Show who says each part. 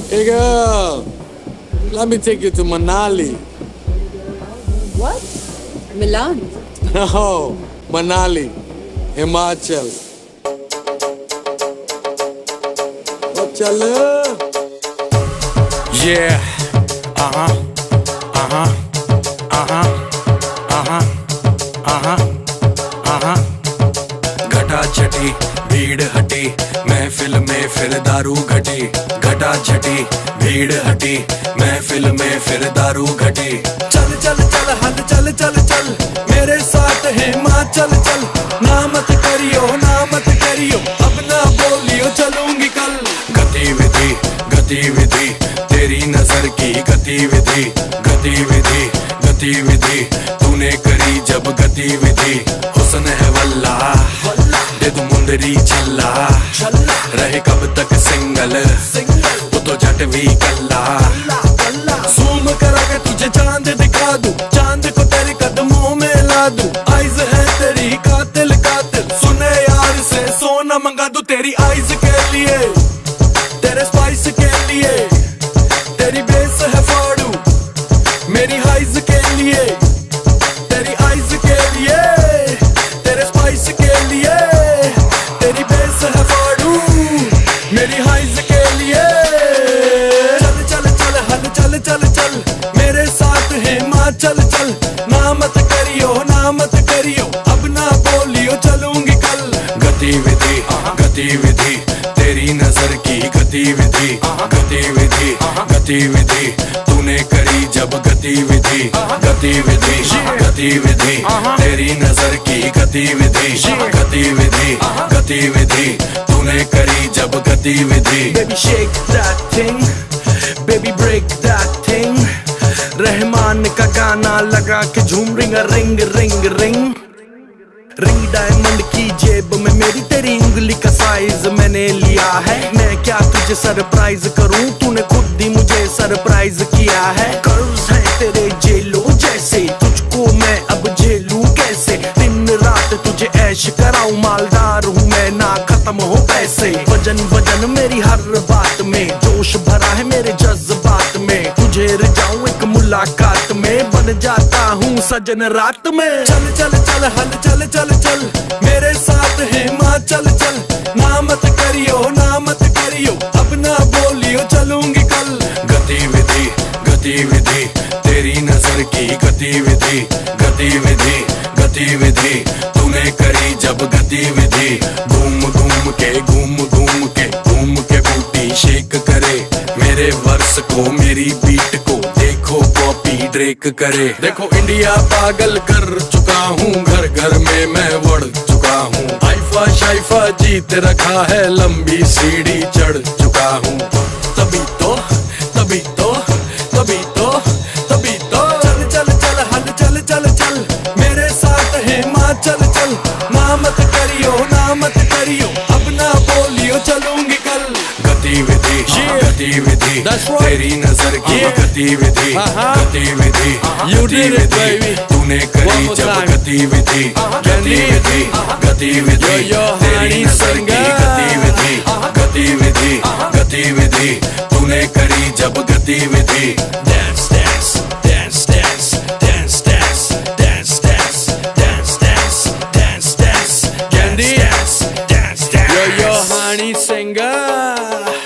Speaker 1: Hey girl, let me take you to Manali.
Speaker 2: What? Milan?
Speaker 1: No, Manali, Himachal. Oh, chalo.
Speaker 3: Yeah. Uh-huh. Uh-huh. Uh-huh. Uh-huh. Uh-huh. Uh-huh. घटा छटी भीड़ हटी महफिल में फिर दारू घटी घटा छटी भीड़ हटी महफिल में फिर दारू घटी चल चल चल हल चल चल चल मेरे साथ हिमाचल चल ना मत करियो अब ना बोलियो चलूंगी कल गतिविधि गतिविधि तेरी नजर की गतिविधि गतिविधि गतिविधि तूने करी जब गतिविधि हुस्न है वल्ला दे तू मुंदरी छल्ला रहे कब तक सिंगल वो तो जट भी कल्ला ज़ूम करा के तुझे चांद दिखा दूं चांद को तेरे कदमों में ला दूं आइज़ है तेरी कातिल कातिल सुने यार से सोना मंगा दूं तेरी आइज़ के लिए तेरे स्पाइस के लिए तेरी बेस है फाड़ू मेरी हाइज के लिए तेरी आइज के लिए तेरे स्पाइस के लिए तेरी बेस है फाड़ू मेरी हाइज के लिए चल चल चल हल चल चल चल मेरे साथ हिमाचल चल ना मत करियो अब ना बोलियो चलूंगी कल गतिविधि गतिविधि तेरी नजर की गतिविधि गतिविधि गतिविधि तूने करी जब गतिविधि गतिविधि गतिविधि तेरी नजर की गतिविधि गतिविधि गतिविधि तूने करी जब गतिविधि
Speaker 4: Baby shake that thing, baby break that thing Rahman का गाना लगा के झूम ring ring ring ring ring diamond की जेब में मेरी तेरी उंगली का साइज मैंने लिया है मैं क्या तुझे सरप्राइज करूं तूने खुद ही मुझे सरप्राइज किया है कर्व्स है तेरे जेलो जैसे तुझको मैं अब झेलूं कैसे दिन रात तुझे ऐश कराऊं मालदार हूं मैं ना खत्म हो पैसे वजन वजन मेरी हर बात में जोश भरा है मेरे जज्बात में तुझे रिझाऊं एक मुलाकात में बन जाता हूँ सजन रात में चल चल चल हल चल चल चल मेरे साथ हिमाचल चल ना मत करियो अब ना बोलियो चलूंगी कल
Speaker 3: गतिविधि गतिविधि तेरी नजर की गतिविधि गतिविधि गतिविधि तूने करी जब गतिविधि घूम घूम के बूटी शेक करे मेरे वर्स को मेरी बीट को देखो कॉपी ड्रेक करे देखो इंडिया पागल कर चुका हूँ घर घर में मैं बढ़ चुका हूँ आइफा शाइफा जीत रखा है लंबी सीढ़ी चढ़ चुका हूँ तभी तो
Speaker 4: चल चल चल हल चल चल चल मेरे साथ हिमाचल चल ना मत करियो अब ना बोलियो चलूंगी कल
Speaker 3: गतिविधि गतिविधि तेरी नजर की गतिविधि गतिविधि गतिविधि तूने करी जब गतिविधि गतिविधि गतिविधि तेरी नजर की गतिविधि गतिविधि गतिविधि तूने करी जब गतिविधि dance dance dance dance dance dance dance dance dance dance dance dance
Speaker 1: Candy
Speaker 3: dance dance dance
Speaker 1: Yo Honey Singer